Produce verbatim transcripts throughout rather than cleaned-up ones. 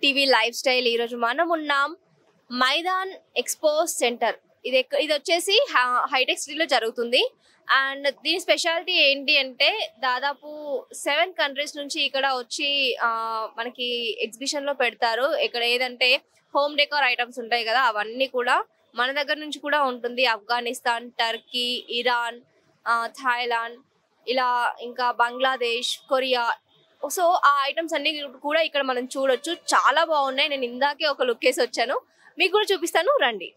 TV life style. ఈరోజు మనం ఉన్నాం మైదాన్ ఎక్స్పో సెంటర్. ఇది ఇది వచ్చేసి హైటెక్ సిటీలో జరుగుతుంది. అండ్ దీని స్పెషాలిటీ ఏంటి అంటే దాదాపు సెవెన్ కంట్రీస్ నుంచి ఇక్కడ వచ్చి మనకి ఎగ్జిబిషన్ లో పెడతారు. ఇక్కడ ఏదంటే హోమ్ డెకోర్ ఐటమ్స్ ఉంటాయి కదా, అవన్నీ కూడా మన దగ్గర నుంచి కూడా ఉంటుంది. ఆఫ్ఘనిస్తాన్, టర్కీ, ఇరాన్, థాయిలాండ్, ఇలా ఇంకా బంగ్లాదేశ్, కొరియా. సో ఆ ఐటమ్స్ అన్ని కూడా ఇక్కడ మనం చూడొచ్చు. చాలా బాగున్నాయి. నేను ఇందాకే ఒక లుక్ వేసి వచ్చాను, మీకు కూడా చూపిస్తాను, రండి.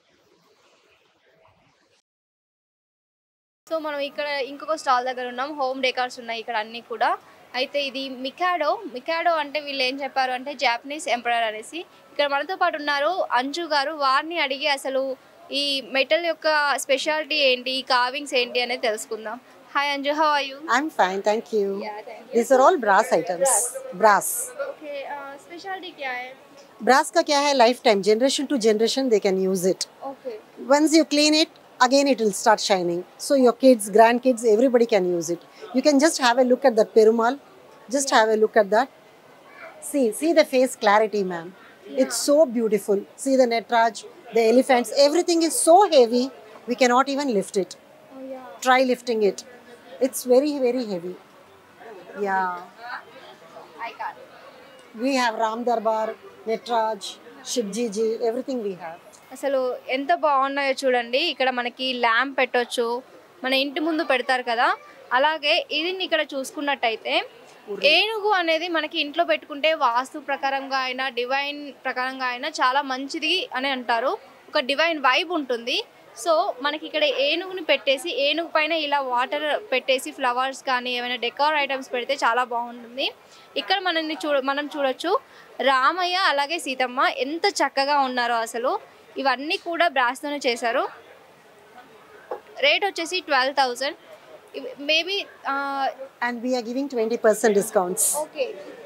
సో మనం ఇక్కడ ఇంకొక స్టాల్ దగ్గర ఉన్నాం. హోమ్ డెకార్స్ ఉన్నాయి ఇక్కడ అన్ని కూడా. అయితే ఇది మికాడో. మికాడో అంటే వీళ్ళు ఏం చెప్పారు అంటే జాపనీస్ ఎంపరర్ అనేసి. ఇక్కడ మనతో పాటు ఉన్నారు అంజు గారు. వారిని అడిగి అసలు ఈ మెటల్ యొక్క స్పెషాలిటీ ఏంటి, ఈ కార్వింగ్స్ ఏంటి అనేది తెలుసుకుందాం. Hi Anju, how are you? I'm fine, thank you. Yeah, thank you. These are all brass items. Brass. brass. Okay, uh, specialty क्या है? Brass का क्या है, lifetime, generation to generation they can use it. Okay. Once you clean it, again it will start shining. So your kids, grandkids, everybody can use it. You can just have a look at that perumal. Just yeah. have a look at that. See, see the face clarity, ma'am. Yeah. It's so beautiful. See the netraj, the elephants, everything is so heavy, we cannot even lift it. Oh yeah. Try lifting it. It's very, very heavy. Yeah. I can't. We have Ram Darbar, Netraj, Shivji ji, everything we have. అసలు ఎంత బాగున్నాయో చూడండి. ఇక్కడ మనకి lamp పెట్టొచ్చు, మన ఇంటి ముందు పెడతారు కదా. అలాగే ఇది ఇక్కడ చూసుకున్నట్టయితే ఏనుగు అనేది మనకి ఇంట్లో పెట్టుకుంటే వాస్తు ప్రకారంగా అయినా డివైన్ ప్రకారంగా అయినా చాలా మంచిది అని అంటారు. ఒక డివైన్ వైబ్ ఉంటుంది. సో మనకి ఇక్కడ ఏనుగుని పెట్టేసి ఏనుగు పైన ఇలా వాటర్ పెట్టేసి ఫ్లవర్స్ కానీ ఏమైనా డెకార్ ఐటమ్స్ పెడితే చాలా బాగుంటుంది. ఇక్కడ మనల్ని చూడ మనం చూడొచ్చు రామయ్య అలాగే సీతమ్మ ఎంత చక్కగా ఉన్నారో. అసలు ఇవన్నీ కూడా బ్రాస్తోనే చేశారు. రేట్ వచ్చేసి twelve thousand maybe. And we are giving twenty percent discounts. Okay,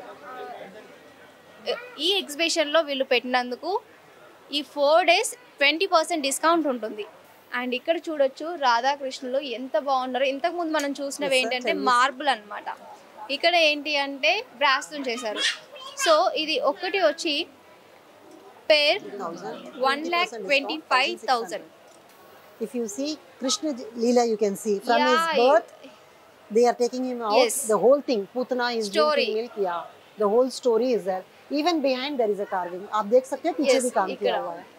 ఈ ఎగ్జిబిషన్లో వీళ్ళు పెట్టినందుకు ఈ four days twenty percent discount ఉంటుంది. అండ్ ఇక్కడ చూడొచ్చు రాధాకృష్ణులు ఎంత బాగున్నారు. ఇంతకుముందు మనం చూసినవి ఏంటంటే మార్బుల్ అనమాట. ఇక్కడ ఏంటి అంటే బ్రాస్తో చేశారు. సో ఇది ఒక్కటి వచ్చి pair one lakh twenty five thousand. If you see Krishna Leela, you can see from yeah, his birth they are taking him out. Yes. The whole thing, Putana is drinking milk. Yeah, the whole story is there. Even behind there is a carving. आप देख सकते हैं पीछे भी काम किया हुआ है.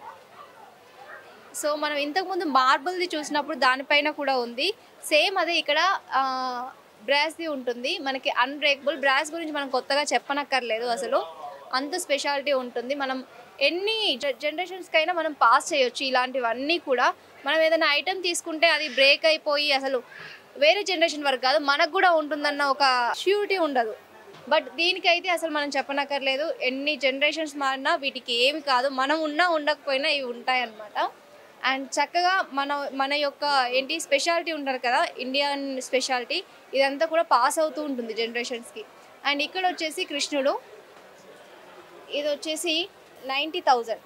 సో మనం ఇంతకు ముందు మార్బుల్ది చూసినప్పుడు దానిపైన కూడా ఉంది సేమ్. అదే ఇక్కడ బ్రాస్ది ఉంటుంది. మనకి అన్బ్రేకబుల్ బ్రాస్ గురించి మనం కొత్తగా చెప్పనక్కర్లేదు, అసలు అంత స్పెషాలిటీ ఉంటుంది. మనం ఎన్ని జనరేషన్స్కైనా మనం పాస్ చేయొచ్చు. ఇలాంటివన్నీ కూడా మనం ఏదైనా ఐటెం తీసుకుంటే అది బ్రేక్ అయిపోయి అసలు వేరే జనరేషన్ వరకు కాదు మనకు కూడా ఉంటుందన్న ఒక ష్యూరిటీ ఉండదు. బట్ దీనికైతే అసలు మనం చెప్పనక్కర్లేదు. ఎన్ని జనరేషన్స్ మారినా వీటికి ఏమి కాదు. మనం ఉన్నా ఉండకపోయినా ఇవి ఉంటాయి అన్నమాట. అండ్ చక్కగా మన మన యొక్క ఏంటి స్పెషాలిటీ ఉంటారు కదా, ఇండియన్ స్పెషాలిటీ, ఇదంతా కూడా పాస్ అవుతూ ఉంటుంది జనరేషన్స్కి. అండ్ ఇక్కడ వచ్చేసి కృష్ణుడు, ఇది వచ్చేసి ninety thousand.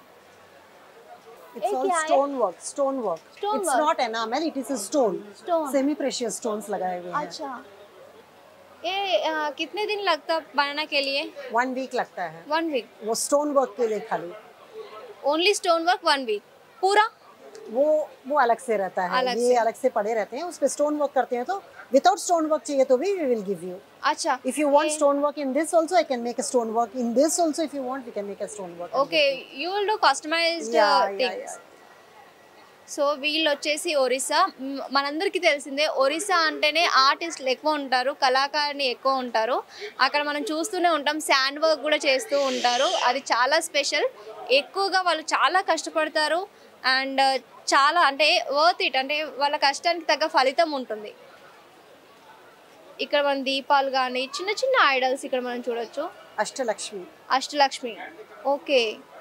It's all stone work, stone work. Stone it's work. not enamel, it is a stone. Stone. Semi precious stones लगाए हुए हैं. अच्छा, ये आ, कितने दिन लगता बनाने के लिए? One week लगता है. One week. वो stone work के लिए खाली. Only stone work one week. पूरा? वो वो अलग से रहता है. अलग ये से. अलग से पड़े रहते हैं. उस पे stone work करते हैं तो without stone work चाहिए तो भी we will give you. अच्छा. If you want stone work in this also, I can make a stone work. In this also, if you want, we can make a stone work. Okay, you will do customized yeah, uh, yeah, things. yeah. So వీళ్ళు వచ్చేసి ఒరిస్సా. మనందరికీ తెలిసిందే ఒరిస్సా అంటేనే ఆర్టిస్టులు ఎక్కువ ఉంటారు, కళాకారుని ఎక్కువ ఉంటారు. అక్కడ మనం చూస్తూనే ఉంటాం, శాండ్ వర్క్ కూడా చేస్తూ ఉంటారు. అది చాలా స్పెషల్. ఎక్కువగా వాళ్ళు చాలా కష్టపడతారు. అండ్ చాలా అంటే వర్త్ ఇట్, అంటే వాళ్ళ కష్టానికి తగ్గ ఫలితం ఉంటుంది. ఇక్కడ మన దీపాలు కానీ చిన్న చిన్న ఐడల్స్ ఇక్కడ మనం చూడొచ్చు. అష్టలక్ష్మి. అష్టలక్ష్మి ఓకే.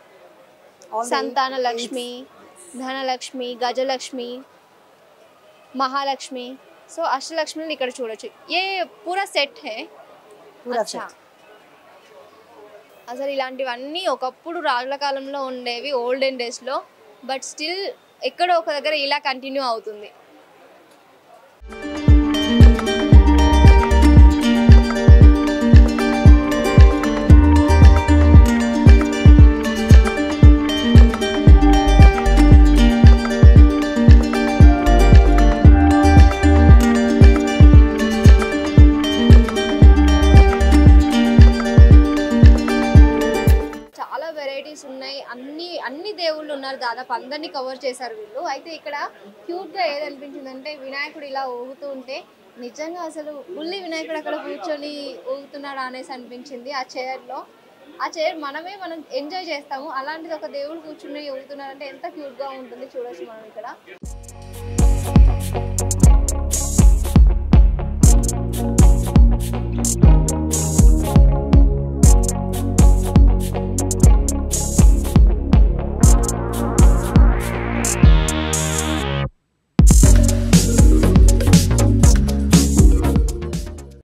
సంతాన లక్ష్మి, ధనలక్ష్మి, గజలక్ష్మి, మహాలక్ష్మి. సో అష్టలక్ష్మిని ఇక్కడ చూడొచ్చు. ఏ పూరా సెట్ హే. అచ్చా, అసలు ఇలాంటివన్నీ ఒకప్పుడు రాజుల కాలంలో ఉండేవి, ఓల్డెన్ డేస్లో. బట్ స్టిల్ ఎక్కడో ఒక దగ్గర ఇలా కంటిన్యూ అవుతుంది. ఉన్నారు, దాదాపు అందరినీ కవర్ చేశారు వీళ్ళు. అయితే ఇక్కడ క్యూట్గా ఏది అనిపించిందంటే వినాయకుడు ఇలా ఊగుతూ ఉంటే నిజంగా అసలు ఉల్లి వినాయకుడు అక్కడ కూర్చొని ఊగుతున్నాడు అనేసి అనిపించింది ఆ చైర్లో. ఆ చైర్ మనమే మనం ఎంజాయ్ చేస్తాము, అలాంటిది ఒక దేవుడు కూర్చుని ఊగుతున్నారంటే ఎంత క్యూట్గా ఉంటుంది చూడొచ్చు మనం ఇక్కడ.